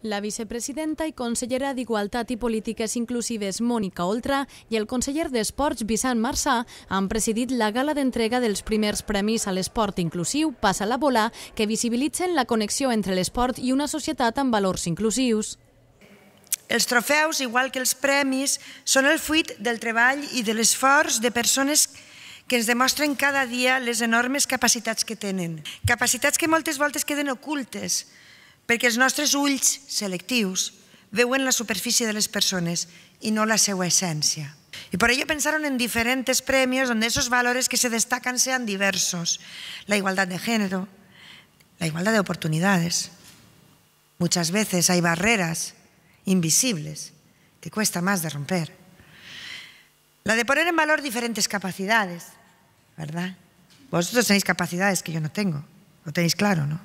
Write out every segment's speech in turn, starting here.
La vicepresidenta i consellera d'Igualtat i Polítiques Inclusives Mònica Oltra i el conseller d'Esports Vicent Marsà han presidit la gala d'entrega dels primers premis a l'esport inclusiu Passa la bola, que visibilitzen la connexió entre l'esport i una societat amb valors inclusius. Els trofeus, igual que els premis, són el fruit del treball i de l'esforç de persones que ens demostren cada dia les enormes capacitats que tenen. Capacitats que moltes voltes queden ocultes, perquè els nostres ulls selectius veuen la superfície de les persones y no la seva essència. Y por ello pensaron en diferentes premios donde esos valores que se destacan sean diversos. La igualdad de género, la igualdad de oportunidades. Muchas veces hay barreras invisibles que cuesta más de romper. La de poner en valor diferentes capacidades, ¿verdad? Vosotros tenéis capacidades que yo no tengo, lo tenéis claro, ¿no?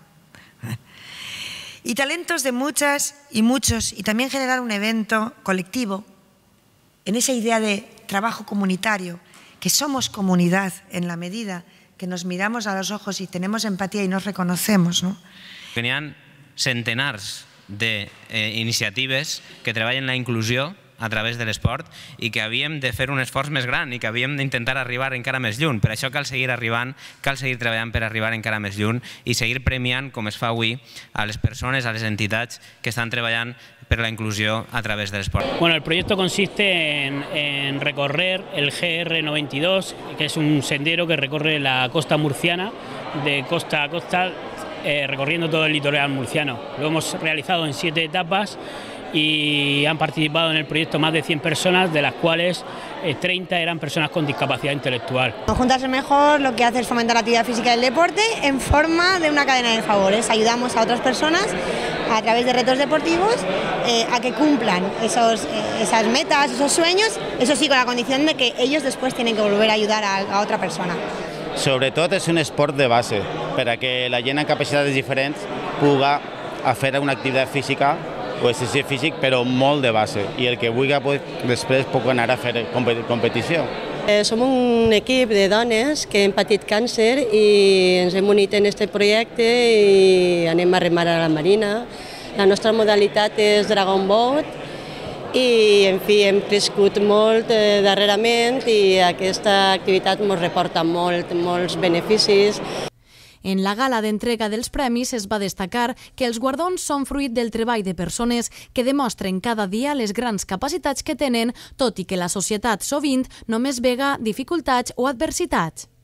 Y talentos de muchas y muchos, y también generar un evento colectivo en esa idea de trabajo comunitario, que somos comunidad en la medida que nos miramos a los ojos y tenemos empatía y nos reconocemos, ¿no? Tenien centenars d'iniciatives que treballen la inclusió a través de l'esport i que havíem de fer un esforç més gran i que havíem d'intentar arribar encara més lluny. Per això cal seguir arribant, cal seguir treballant per arribar encara més lluny i seguir premiant, com es fa avui, a les persones, a les entitats que estan treballant per la inclusió a través de l'esport. Bueno, el proyecto consiste en recorrer el GR92, que es un sendero que recorre la costa murciana de costa a costa, recorriendo todo el litoral murciano. Lo hemos realizado en 7 etapas y han participado en el proyecto más de 100 personas, de las cuales 30 eran personas con discapacidad intelectual. Juntarse mejor lo que hace es fomentar la actividad física y el deporte en forma de una cadena de favores. Ayudamos a otras personas a través de retos deportivos a que cumplan esas metas, esos sueños, eso sí, con la condición de que ellos después tienen que volver a ayudar a otra persona. Sobretot és un esport de base, per a que la gent amb capacitats diferents pugui fer una activitat física o exercici físic, però molt de base, i el que vulgui després pot anar a fer competició. Som un equip de dones que hem patit càncer i ens hem unit en aquest projecte i anem a remar a la marina. La nostra modalitat és Dragon Boat i, en fi, hem crescut molt darrerament i aquesta activitat ens reporta molts beneficis. En la gala d'entrega dels premis es va destacar que els guardons són fruit del treball de persones que demostren cada dia les grans capacitats que tenen, tot i que la societat sovint només vega dificultats o adversitats.